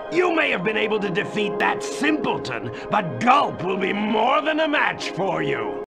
You may have been able to defeat that simpleton, but Gulp will be more than a match for you.